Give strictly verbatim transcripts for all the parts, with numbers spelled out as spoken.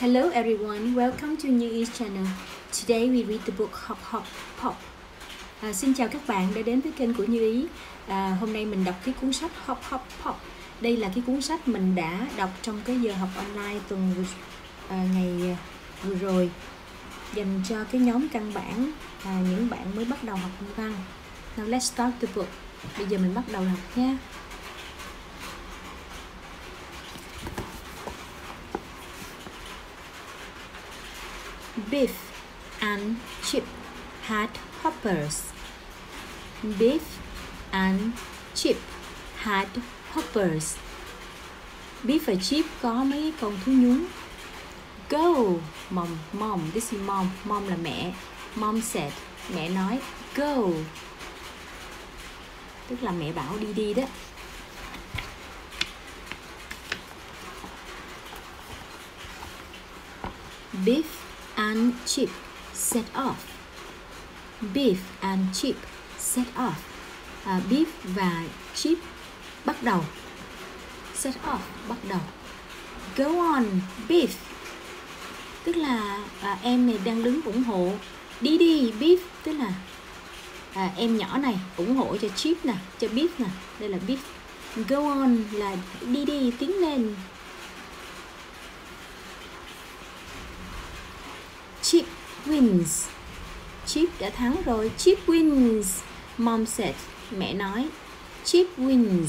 Hello everyone, welcome to Như Ý channel. Today we read the book Hop Hop Pop. À, xin chào các bạn đã đến với kênh của Như Ý. À, hôm nay mình đọc cái cuốn sách Hop Hop Pop. Đây là cái cuốn sách mình đã đọc trong cái giờ học online tuần vừa, à, ngày vừa rồi, dành cho cái nhóm căn bản, à, những bạn mới bắt đầu học Anh văn. Now let's start the book. Bây giờ mình bắt đầu học nha. Biff and Chip had hoppers. Biff and Chip had hoppers. Biff và Chip có mấy con thú nhúng. Go, mom, mom, this is mom, mom là mẹ. Mom said, mẹ nói, go. Tức là mẹ bảo đi đi đó. Biff and Chip set off. Biff and Chip set off. À, Biff và Chip bắt đầu. Set off, bắt đầu. Go on, Biff. Tức là à, em này đang đứng ủng hộ. Đi đi, Biff. Tức là à, em nhỏ này ủng hộ cho Chip nè, cho Biff nè. Đây là Biff. Go on là đi đi, tiến lên. Chip wins. Chip đã thắng rồi. Chip wins. Mom said. Mẹ nói. Chip wins.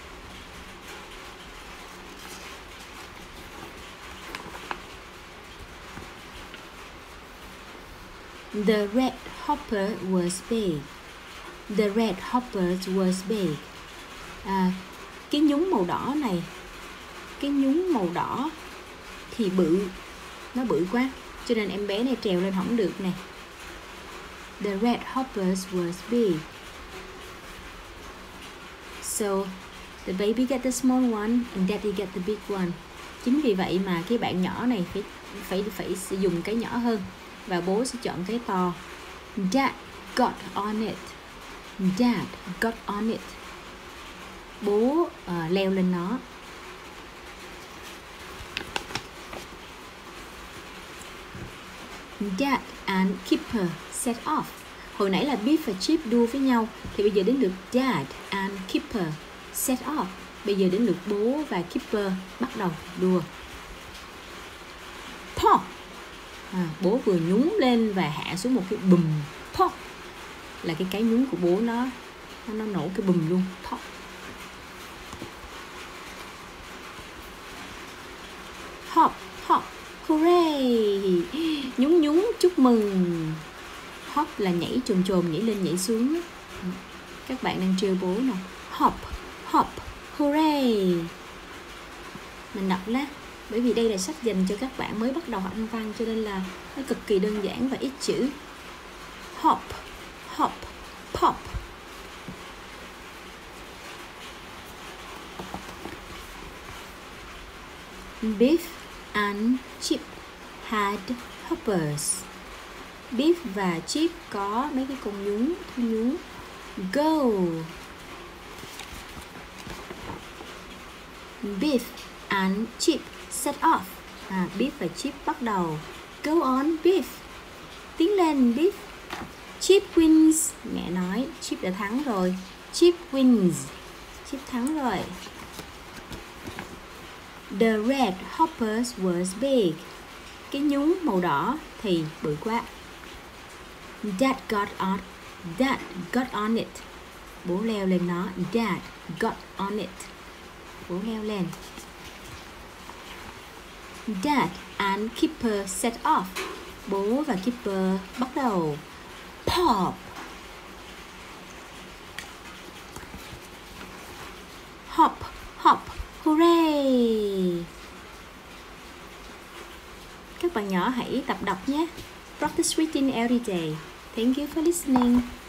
The red hopper was big. The red hopper was big. À, cái nhúng màu đỏ này, cái nhúng màu đỏ thì bự, nó bự quá, cho nên em bé này trèo lên không được nè. The red hoppers was big. So the baby get the small one and daddy get the big one. Chính vì vậy mà cái bạn nhỏ này phải phải phải sử dụng cái nhỏ hơn và bố sẽ chọn cái to. Dad got on it. Dad got on it. Bố uh, leo lên nó. Dad and Kipper set off. Hồi nãy là Biff và Chip đua với nhau, thì bây giờ đến lượt Dad and Kipper set off. Bây giờ đến lượt bố và Kipper bắt đầu đua. Pop. À, bố vừa nhúng lên và hạ xuống một cái bùm. Pop là cái cái nhúng của bố nó nó, nó nổ cái bùm luôn. Pop. Hop, hop. Hooray! Nhúng nhúng chúc mừng. Hop là nhảy chồm chồm, nhảy lên nhảy xuống. Các bạn đang trêu bố nè. Hop, hop, hooray! Mình đọc lá. Bởi vì đây là sách dành cho các bạn mới bắt đầu học Anh văn, cho nên là nó cực kỳ đơn giản và ít chữ. Hop, hop, pop. Biff and Chip had hoppers. Biff và Chip có mấy cái con nhúng, thú nhúng. Go. Biff and Chip set off. À, Biff và Chip bắt đầu. Go on, Biff. Tiến lên, Biff. Chip wins. Mẹ nói Chip đã thắng rồi. Chip wins. Chip thắng rồi. The red hoppers was big. Cái nhúng màu đỏ thì bự quá. Dad got on. Dad got on it. Bố leo lên nó. Dad got on it. Bố leo lên. Dad and Kipper set off. Bố và Kipper bắt đầu. Pop. Hop, hop. Hooray! Các bạn nhỏ hãy tập đọc nhé. Practice reading every day. Thank you for listening.